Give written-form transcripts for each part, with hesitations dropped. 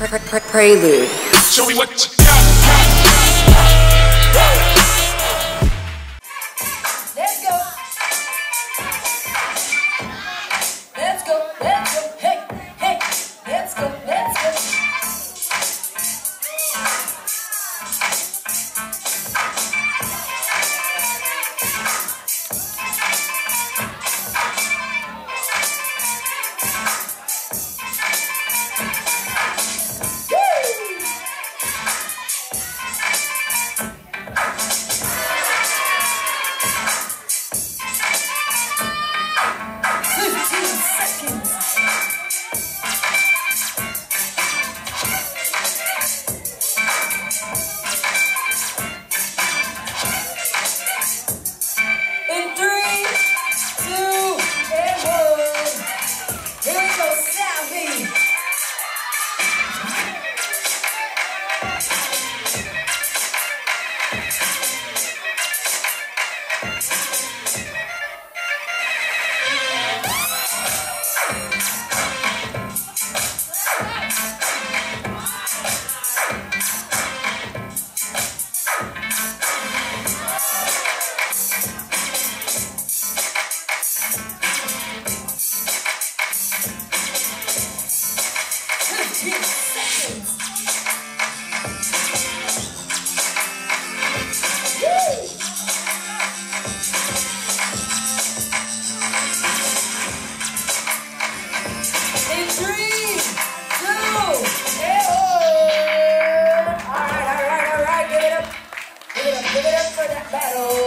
Prelude. Show me what you got. Let's go. Let's go. Let's go. Hey, hey. Let's go. Let's go.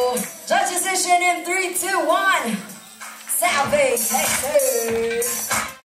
Judge decision in 3, 2, 1. XAVI, Texas.